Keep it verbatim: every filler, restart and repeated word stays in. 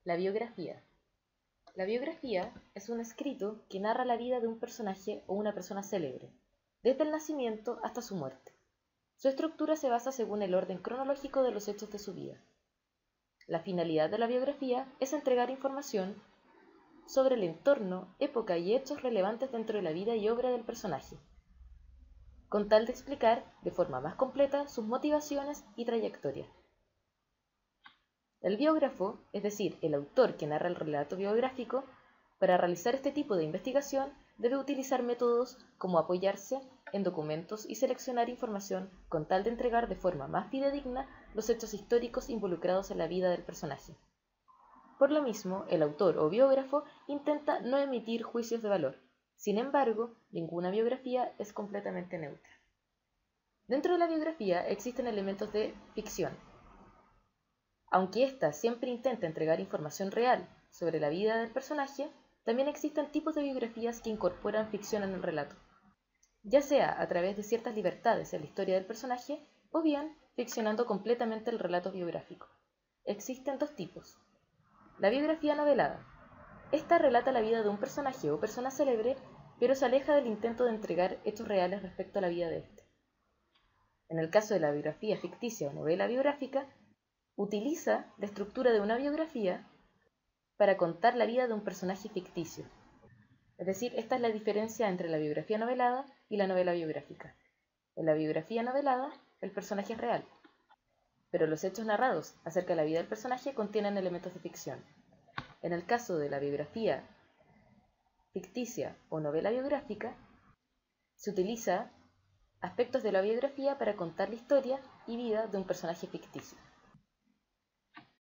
La biografía. La biografía es un escrito que narra la vida de un personaje o una persona célebre, desde el nacimiento hasta su muerte. Su estructura se basa según el orden cronológico de los hechos de su vida. La finalidad de la biografía es entregar información sobre el entorno, época y hechos relevantes dentro de la vida y obra del personaje, con tal de explicar de forma más completa sus motivaciones y trayectoria. El biógrafo, es decir, el autor que narra el relato biográfico, para realizar este tipo de investigación debe utilizar métodos como apoyarse en documentos y seleccionar información con tal de entregar de forma más fidedigna los hechos históricos involucrados en la vida del personaje. Por lo mismo, el autor o biógrafo intenta no emitir juicios de valor. Sin embargo, ninguna biografía es completamente neutra. Dentro de la biografía existen elementos de ficción. Aunque ésta siempre intenta entregar información real sobre la vida del personaje, también existen tipos de biografías que incorporan ficción en el relato, ya sea a través de ciertas libertades en la historia del personaje o bien ficcionando completamente el relato biográfico. Existen dos tipos. La biografía novelada. Esta relata la vida de un personaje o persona célebre, pero se aleja del intento de entregar hechos reales respecto a la vida de éste. En el caso de la biografía ficticia o novela biográfica, utiliza la estructura de una biografía para contar la vida de un personaje ficticio. Es decir, esta es la diferencia entre la biografía novelada y la novela biográfica. En la biografía novelada, el personaje es real, pero los hechos narrados acerca de la vida del personaje contienen elementos de ficción. En el caso de la biografía ficticia o novela biográfica, se utiliza aspectos de la biografía para contar la historia y vida de un personaje ficticio.